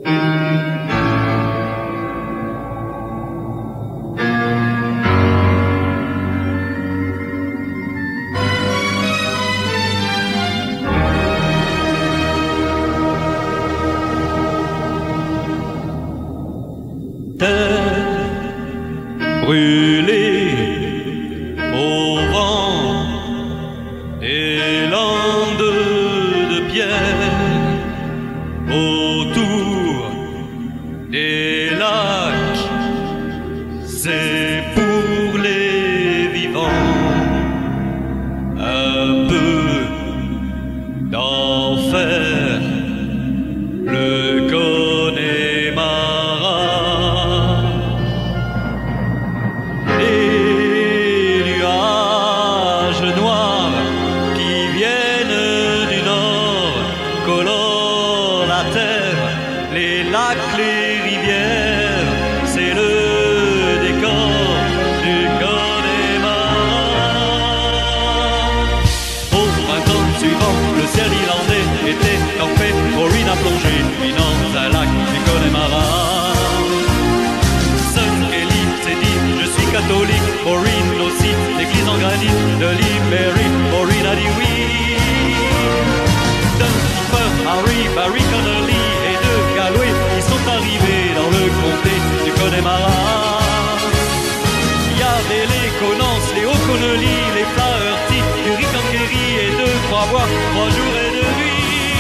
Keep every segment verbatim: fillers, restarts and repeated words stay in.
Brûlée au vent des landes de pierre, autour des lacs, c'est pour les vivants un peu d'enfer. Le Connemara, des nuages noirs qui viennent du nord colorent la terre, les lacs, les rivières, c'est le décor du Connemara. Au printemps suivant, le ciel irlandais était en fait Maureen a plongé, puis dans un lac du Connemara. Seul Kelly s'est dit, je suis catholique, Maureen aussi, l'église en granit de Limerick, Maureen a dit oui. D'un skipper, Harry, Barry Connolly et de Galway, ils sont arrivés dans le comté du Connemara. Il y avait les Conants, les O'Connolly, les Flaherty, du Ricankerry et de Croix-Bois, trois jours et deux nuits.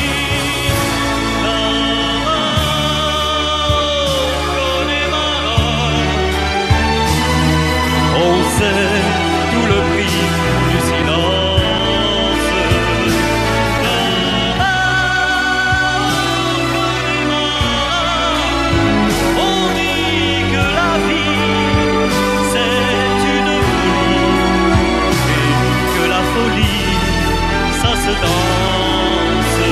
On sait tout le prix du silence. On dit que la vie c'est une folie et que la folie ça se danse.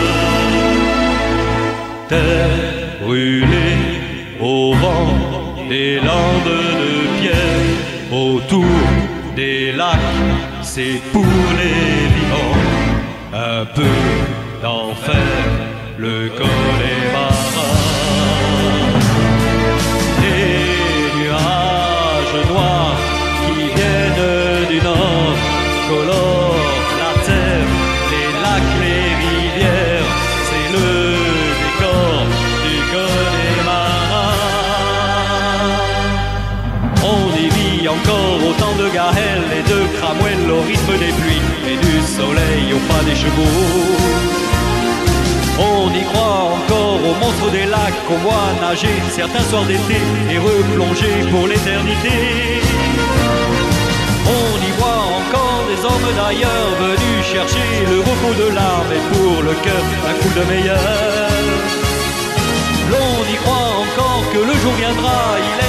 Terre brûlée au vent des landes de pierre, autour des lacs, c'est pour les vivants un peu d'enfer, le Connemara. Des nuages noirs qui viennent du nord colorent la terre, les lacs, les rivières, c'est le décor du Connemara. On y vit encore autant de Gaël et de Cromwell au rythme des pluies et du soleil au pas des chevaux. On y croit encore aux monstres des lacs qu'on voit nager certains soirs d'été et replonger pour l'éternité. On y voit encore des hommes d'ailleurs venus chercher le repos de l'âme et pour le cœur un coup de meilleur. L'on y croit encore que le jour viendra, il